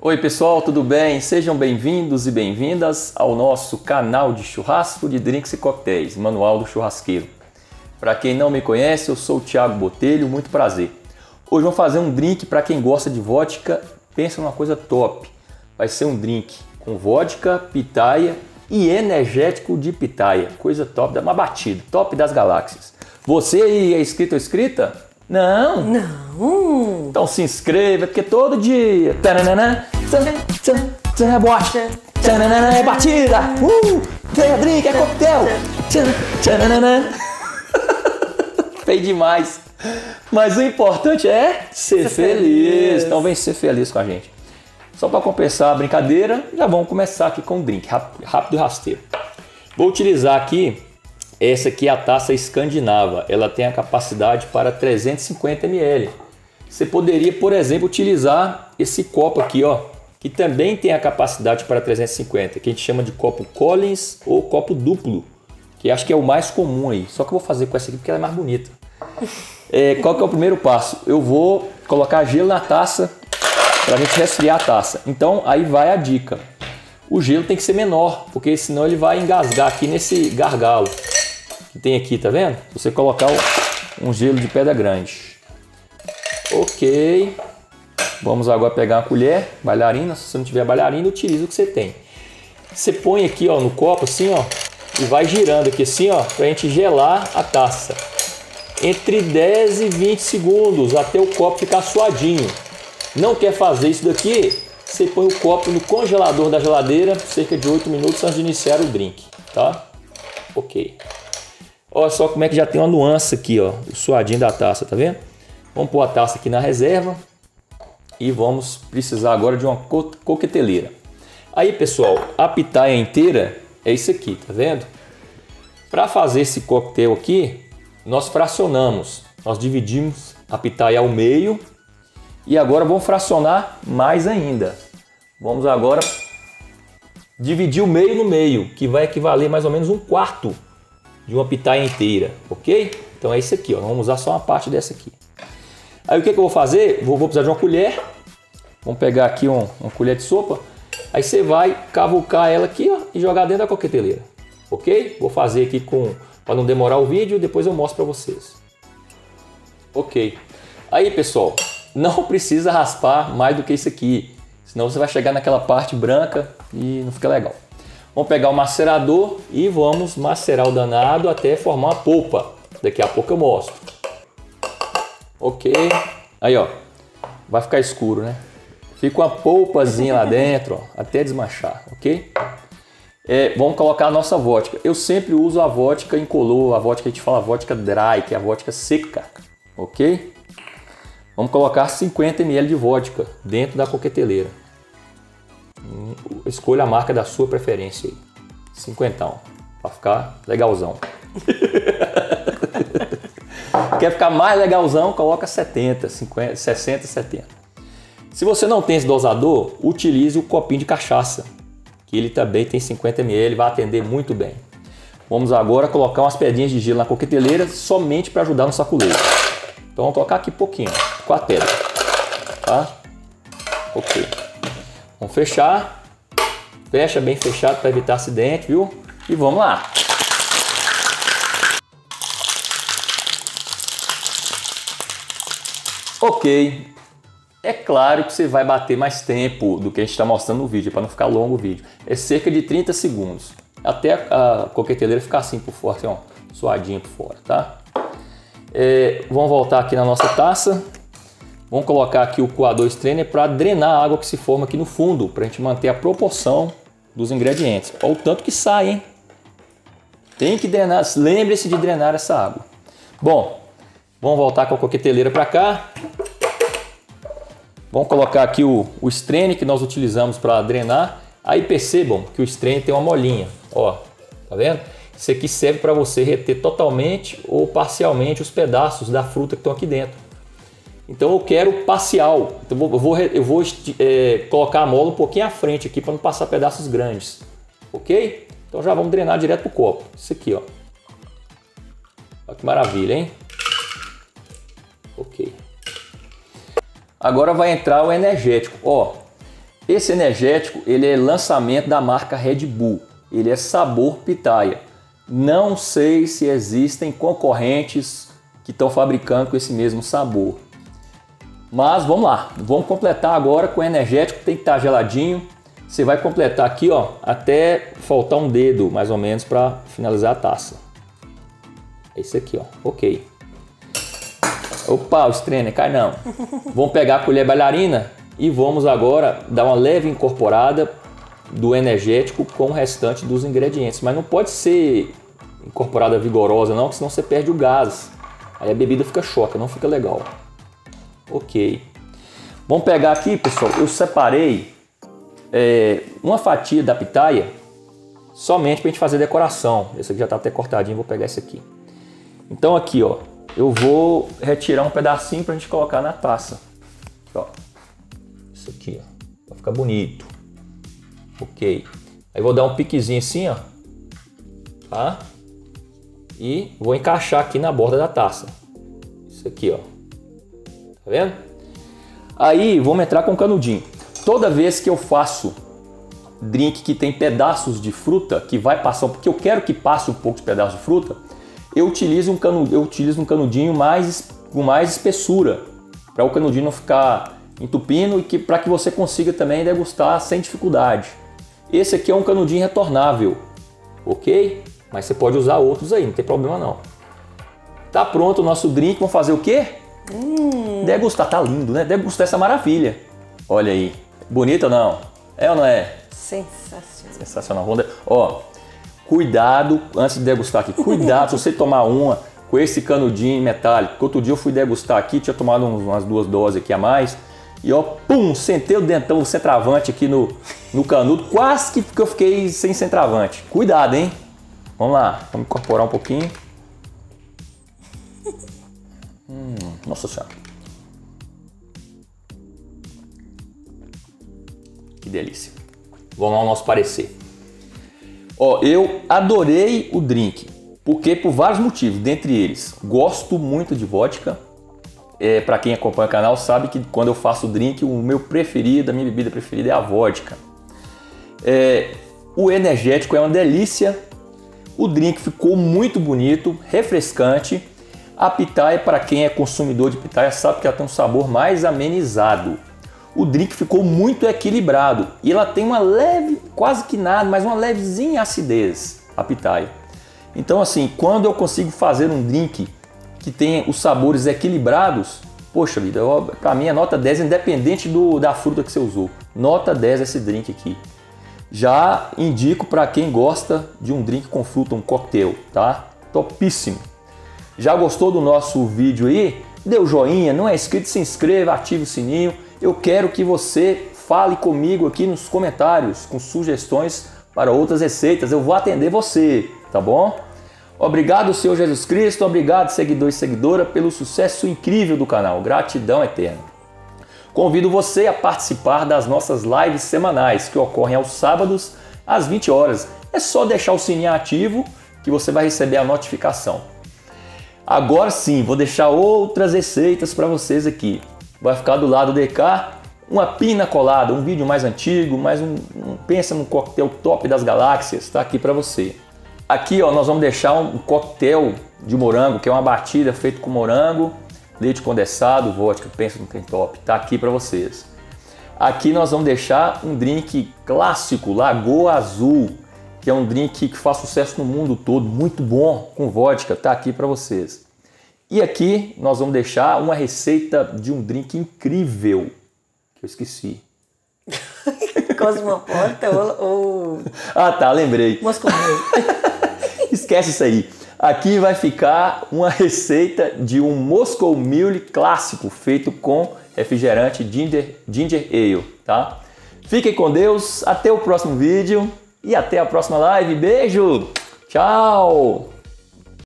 Oi pessoal, tudo bem? Sejam bem-vindos e bem-vindas ao nosso canal de churrasco de drinks e coquetéis, Manual do Churrasqueiro. Para quem não me conhece, eu sou o Thiago Botelho, muito prazer. Hoje vamos fazer um drink para quem gosta de vodka, pensa numa coisa top. Vai ser um drink com vodka, pitaia e energético de pitaia, coisa top, uma batida, top das galáxias. Você aí é inscrito ou inscrita? Não? Não. Então se inscreva, porque todo dia é boate, é batida, é drink, é coquetel. Feio demais. Mas o importante é ser feliz. Então vem ser feliz com a gente. Só para compensar a brincadeira, já vamos começar aqui com o drink, rápido e rasteiro. Vou utilizar aqui, essa aqui é a taça escandinava. Ela tem a capacidade para 350 ml. Você poderia, por exemplo, utilizar esse copo aqui, ó, que também tem a capacidade para 350, que a gente chama de copo Collins ou copo duplo, que acho que é o mais comum aí. Só que eu vou fazer com essa aqui porque ela é mais bonita. Qual que é o primeiro passo? Eu vou colocar gelo na taça para a gente resfriar a taça. Então aí vai a dica. O gelo tem que ser menor, porque senão ele vai engasgar aqui nesse gargalo que tem aqui, tá vendo? Se você colocar um gelo de pedra grande. Ok. Vamos agora pegar uma colher, bailarina. Se você não tiver bailarina, utilize o que você tem. Você põe aqui, ó, no copo assim, ó, e vai girando aqui assim, ó, pra gente gelar a taça. Entre 10 e 20 segundos até o copo ficar suadinho. Não quer fazer isso daqui? Você põe o copo no congelador da geladeira cerca de 8 minutos antes de iniciar o drink, tá? Ok. Olha só como é que já tem uma nuance aqui, ó, o suadinho da taça, tá vendo? Vamos pôr a taça aqui na reserva e vamos precisar agora de uma coqueteleira. Aí, pessoal, a pitaia inteira é isso aqui, tá vendo? Para fazer esse coquetel aqui, nós fracionamos, nós dividimos a pitaia ao meio e agora vamos fracionar mais ainda. Vamos agora dividir o meio no meio, que vai equivaler mais ou menos 1/4 de uma pitaia inteira, ok? Então é isso aqui, ó. Vamos usar só uma parte dessa aqui. Aí o que eu vou fazer? Vou precisar de uma colher. Vamos pegar aqui uma colher de sopa. Aí você vai cavucar ela aqui, ó, e jogar dentro da coqueteleira, ok? Vou fazer aqui para não demorar o vídeo, depois eu mostro para vocês. Ok. Aí, pessoal, não precisa raspar mais do que isso aqui, senão você vai chegar naquela parte branca e não fica legal. Vamos pegar o macerador e vamos macerar o danado até formar uma polpa. Daqui a pouco eu mostro. Ok. Aí, ó. Vai ficar escuro, né? Fica uma polpazinha lá dentro, ó, até desmanchar, ok? Vamos colocar a nossa vodka. Eu sempre uso a vodka incolor, a vodka que a gente fala vodka dry, que é a vodka seca, ok? Vamos colocar 50 ml de vodka dentro da coqueteleira. Escolha a marca da sua preferência aí. 50, para ficar legalzão. Quer ficar mais legalzão, coloca 70, 50, 60, 70. Se você não tem esse dosador, utilize o copinho de cachaça, que ele também tem 50 ml, vai atender muito bem. Vamos agora colocar umas pedrinhas de gelo na coqueteleira somente para ajudar no saculeiro. Então vamos colocar aqui pouquinho, 4 pedras, tá? Ok. Vamos fechar. Fecha bem fechado para evitar acidente, viu? E vamos lá. Ok. É claro que você vai bater mais tempo do que a gente está mostrando no vídeo, para não ficar longo o vídeo. É cerca de 30 segundos. Até a coqueteleira ficar assim por fora, assim, ó, suadinho por fora, tá? Vamos voltar aqui na nossa taça. Vamos colocar aqui o coador strainer para drenar a água que se forma aqui no fundo, para a gente manter a proporção dos ingredientes. Olha o tanto que sai, hein? Tem que drenar, lembre-se de drenar essa água. Bom, vamos voltar com a coqueteleira para cá. Vamos colocar aqui o strainer que nós utilizamos para drenar. Aí percebam que o strainer tem uma molinha, ó, tá vendo? Isso aqui serve para você reter totalmente ou parcialmente os pedaços da fruta que estão aqui dentro. Então eu quero parcial, então eu vou colocar a mola um pouquinho à frente aqui para não passar pedaços grandes, ok? Então já vamos drenar direto pro copo, isso aqui, ó. Olha que maravilha, hein? Ok. Agora vai entrar o energético, ó. Esse energético, ele é lançamento da marca Red Bull. Ele é sabor pitaia. Não sei se existem concorrentes que estão fabricando com esse mesmo sabor. Mas vamos lá, vamos completar agora com o energético, tem que estar geladinho. Você vai completar aqui, ó, até faltar um dedo, mais ou menos, para finalizar a taça. É isso aqui, ó, ok. Opa, o strainer, cai não. Vamos pegar a colher bailarina e vamos agora dar uma leve incorporada do energético com o restante dos ingredientes. Mas não pode ser incorporada vigorosa não, porque senão você perde o gás. Aí a bebida fica choca, não fica legal. Ok. Vamos pegar aqui, pessoal, eu separei uma fatia da pitaia somente para a gente fazer decoração. Esse aqui já está até cortadinho, vou pegar esse aqui. Então aqui, ó, eu vou retirar um pedacinho para a gente colocar na taça. Ó, isso aqui, ó, vai ficar bonito. Ok. Aí vou dar um piquezinho assim, ó, tá? E vou encaixar aqui na borda da taça. Isso aqui, ó. Tá vendo? Aí vamos entrar com o canudinho. Toda vez que eu faço drink que tem pedaços de fruta, que vai passar, porque eu quero que passe um pouco de pedaço de fruta, eu utilizo um canudinho com mais espessura, para o canudinho não ficar entupindo e para que você consiga também degustar sem dificuldade. Esse aqui é um canudinho retornável, ok? Mas você pode usar outros aí, não tem problema não. Tá pronto o nosso drink, vamos fazer o quê? Degustar, tá lindo, né? Degustar essa maravilha. Olha aí, bonito ou não? É ou não é? Sensacional. Sensacional. Ó, cuidado antes de degustar aqui. Cuidado se você tomar uma com esse canudinho metálico. Outro dia eu fui degustar aqui, tinha tomado umas 2 doses aqui a mais. E ó, pum, sentei o dentão, o centroavante aqui no canudo. Quase que eu fiquei sem centroavante. Cuidado, hein? Vamos lá, vamos incorporar um pouquinho. Nossa Senhora. Que delícia. Vamos ao nosso parecer. Ó, eu adorei o drink, porque por vários motivos, dentre eles, gosto muito de vodka. Para quem acompanha o canal sabe que quando eu faço drink, o meu preferido, a minha bebida preferida é a vodka. O energético é uma delícia. O drink ficou muito bonito, refrescante. A pitaia, para quem é consumidor de pitaia, sabe que ela tem um sabor mais amenizado. O drink ficou muito equilibrado e ela tem uma leve, quase que nada, mas uma levezinha acidez, a pitaia. Então assim, quando eu consigo fazer um drink que tenha os sabores equilibrados, poxa vida, para mim é nota 10, independente da fruta que você usou. Nota 10 esse drink aqui. Já indico para quem gosta de um drink com fruta, um coquetel, tá? Topíssimo. Já gostou do nosso vídeo aí? Dê o joinha, não é inscrito, se inscreva, ative o sininho. Eu quero que você fale comigo aqui nos comentários com sugestões para outras receitas. Eu vou atender você, tá bom? Obrigado, Senhor Jesus Cristo. Obrigado, seguidor e seguidora, pelo sucesso incrível do canal. Gratidão eterna. Convido você a participar das nossas lives semanais, que ocorrem aos sábados, às 20 horas. É só deixar o sininho ativo que você vai receber a notificação. Agora sim, vou deixar outras receitas para vocês aqui. Vai ficar do lado de cá uma pina colada, um vídeo mais antigo, pensa num coquetel top das galáxias, tá aqui para você. Aqui ó, nós vamos deixar um coquetel de morango, que é uma batida feita com morango, leite condensado, vodka, pensa num trem top, tá aqui para vocês. Aqui nós vamos deixar um drink clássico, Lagoa Azul, que é um drink que faz sucesso no mundo todo, muito bom, com vodka, tá aqui para vocês. E aqui nós vamos deixar uma receita de um drink incrível, que eu esqueci. Cosmopolita ou... Ah tá, lembrei. Moscou. Esquece isso aí. Aqui vai ficar uma receita de um Moscow Mule clássico, feito com refrigerante Ginger Ale, tá? Fiquem com Deus, até o próximo vídeo. E até a próxima live. Beijo! Tchau!